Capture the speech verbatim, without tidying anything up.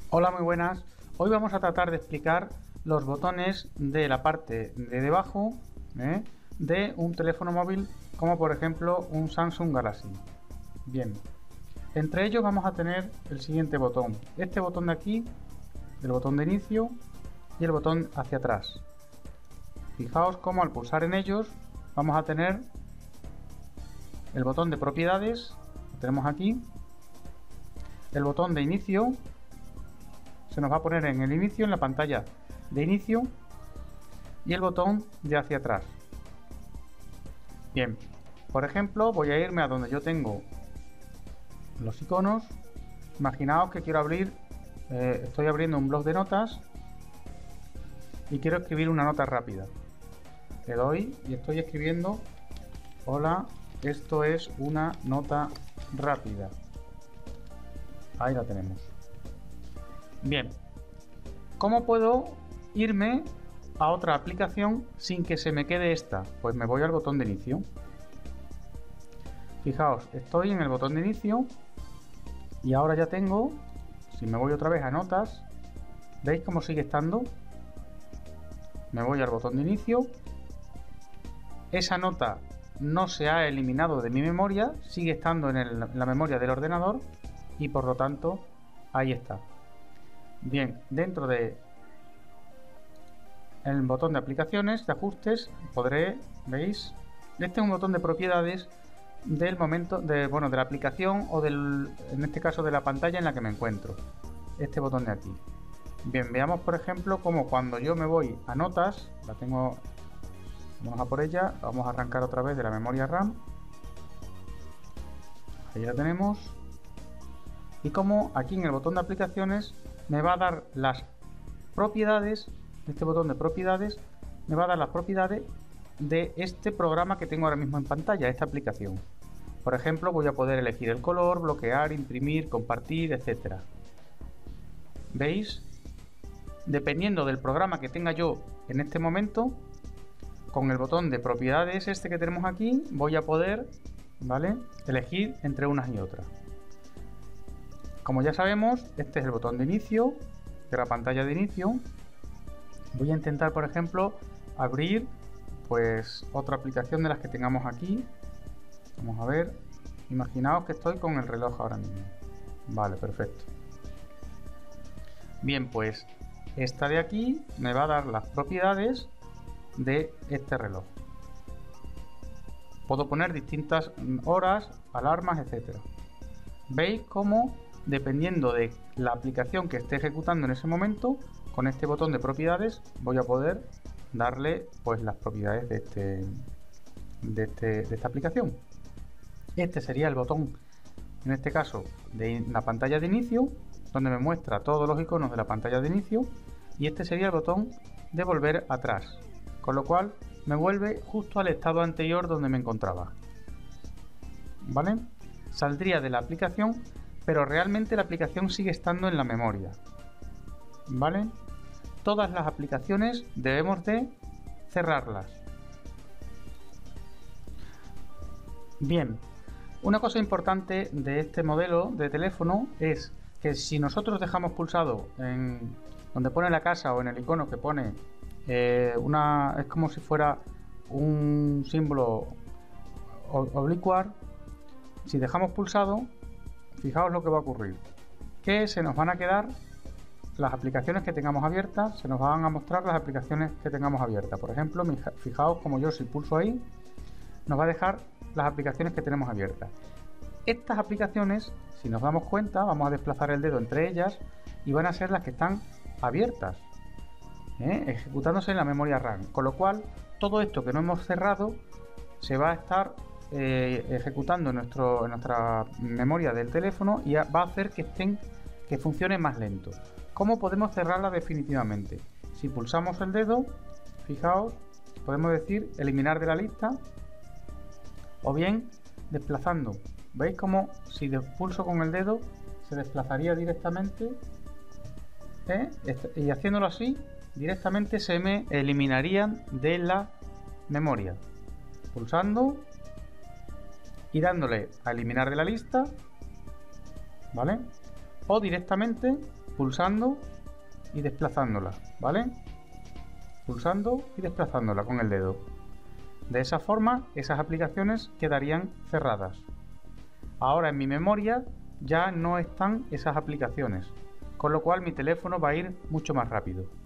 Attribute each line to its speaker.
Speaker 1: Hola, muy buenas. Hoy vamos a tratar de explicar los botones de la parte de debajo ¿eh? de un teléfono móvil, como por ejemplo un Samsung Galaxy. Bien, entre ellos vamos a tener el siguiente botón. Este botón de aquí, el botón de inicio y el botón hacia atrás. Fijaos cómo al pulsar en ellos vamos a tener el botón de propiedades, lo tenemos aquí, el botón de inicio. Se nos va a poner en el inicio, en la pantalla de inicio, y el botón de hacia atrás. Bien, por ejemplo, voy a irme a donde yo tengo los iconos. Imaginaos que quiero abrir, eh, estoy abriendo un bloc de notas y quiero escribir una nota rápida. Le doy y estoy escribiendo: hola, esto es una nota rápida. Ahí la tenemos. Bien, ¿cómo puedo irme a otra aplicación sin que se me quede esta? Pues me voy al botón de inicio. Fijaos, estoy en el botón de inicio y ahora ya tengo, si me voy otra vez a notas, ¿veis cómo sigue estando? Me voy al botón de inicio. Esa nota no se ha eliminado de mi memoria, sigue estando en, el, en la memoria del ordenador y por lo tanto ahí está. Bien, dentro de el botón de aplicaciones, de ajustes, podré, ¿veis? Este es un botón de propiedades del momento de, bueno, de la aplicación o del, en este caso de la pantalla en la que me encuentro. Este botón de aquí. Bien, veamos por ejemplo como cuando yo me voy a notas, la tengo, vamos a por ella, vamos a arrancar otra vez de la memoria RAM. Ahí la tenemos. Y como aquí en el botón de aplicaciones me va a dar las propiedades, este botón de propiedades, me va a dar las propiedades de este programa que tengo ahora mismo en pantalla, esta aplicación. Por ejemplo, voy a poder elegir el color, bloquear, imprimir, compartir, etcétera. ¿Veis? Dependiendo del programa que tenga yo en este momento, con el botón de propiedades este que tenemos aquí, voy a poder, ¿vale?, elegir entre unas y otras. Como ya sabemos, este es el botón de inicio de la pantalla de inicio. Voy a intentar, por ejemplo, abrir pues otra aplicación de las que tengamos aquí. Vamos a ver. Imaginaos que estoy con el reloj ahora mismo. Vale, perfecto. Bien, pues esta de aquí me va a dar las propiedades de este reloj. Puedo poner distintas horas, alarmas, etcétera. ¿Veis cómo, dependiendo de la aplicación que esté ejecutando en ese momento, con este botón de propiedades voy a poder darle pues las propiedades de, este, de, este, de esta aplicación? Este sería el botón, en este caso, de la pantalla de inicio, donde me muestra todos los iconos de la pantalla de inicio, y este sería el botón de volver atrás, con lo cual me vuelve justo al estado anterior donde me encontraba. ¿Vale? Saldría de la aplicación, pero realmente la aplicación sigue estando en la memoria. ¿Vale? Todas las aplicaciones debemos de cerrarlas. Bien, una cosa importante de este modelo de teléfono es que si nosotros dejamos pulsado en donde pone la casa o en el icono que pone eh, una, es como si fuera un símbolo oblicuar, si dejamos pulsado, fijaos lo que va a ocurrir, que se nos van a quedar las aplicaciones que tengamos abiertas, se nos van a mostrar las aplicaciones que tengamos abiertas. Por ejemplo, fijaos como yo si pulso ahí, nos va a dejar las aplicaciones que tenemos abiertas. Estas aplicaciones, si nos damos cuenta, vamos a desplazar el dedo entre ellas y van a ser las que están abiertas, ¿eh? ejecutándose en la memoria RAM. Con lo cual, todo esto que no hemos cerrado se va a estar eh, ejecutando en, nuestro, en nuestra memoria del teléfono y va a hacer que estén, que funcione más lento. ¿Cómo podemos cerrarla definitivamente? Si pulsamos el dedo, fijaos, podemos decir eliminar de la lista, o bien desplazando. ¿Veis cómo si pulso con el dedo se desplazaría directamente? ¿Eh? Y haciéndolo así, directamente se me eliminarían de la memoria. Pulsando y dándole a eliminar de la lista, ¿vale? O directamente pulsando y desplazándola, ¿vale? Pulsando y desplazándola con el dedo. De esa forma, esas aplicaciones quedarían cerradas. Ahora en mi memoria ya no están esas aplicaciones, con lo cual mi teléfono va a ir mucho más rápido.